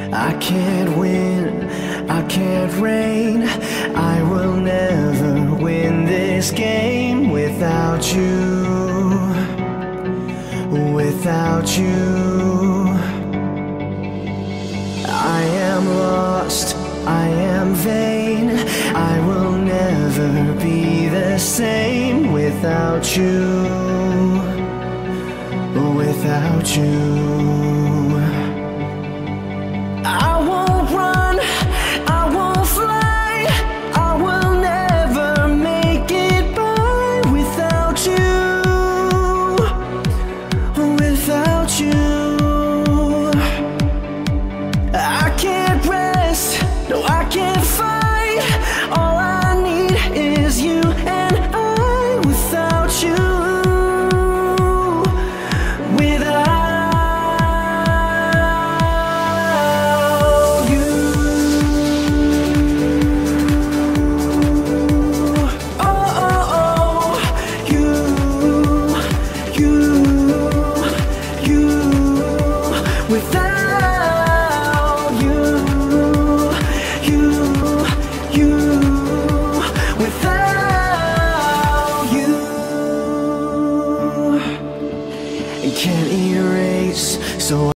I can't win, I can't reign. I will never win this game without you, without you. I am lost, I am vain. I will never be the same without you, without you. I won't run, I won't fly. I will never make it by without you, without you. I can't rest, no I can't fight. All I need is you and I without you, without you. Oh, oh, oh, you, without can't erase, so